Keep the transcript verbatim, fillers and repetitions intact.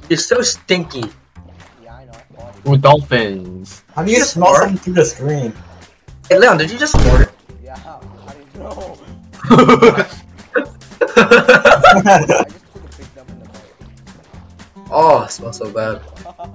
You're so stinky. Yeah, I know. Ooh, dolphins. How do you Just smell fart? something through the screen? Hey, Leon, did you just fart? Yeah, how do you know? Oh, I just took a big dump in the boat. Oh, it smells so bad.